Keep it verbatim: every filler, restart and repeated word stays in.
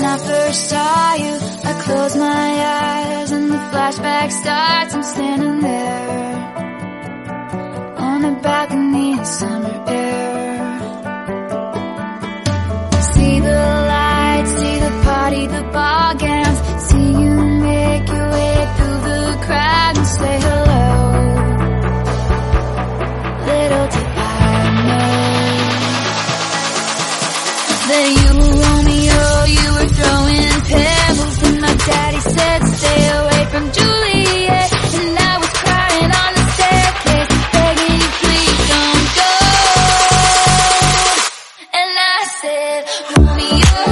I first saw you, I close my eyes and the flashback starts. I'm standing there on a balcony in summer air. See the lights, see the party, the ball gowns. See you make your way through the crowd and say hello. Little did I know that you were Romeo, you were throwing pebbles, and my daddy said stay away from Juliet. And I was crying on the staircase, begging you please don't go. And I said, Romeo,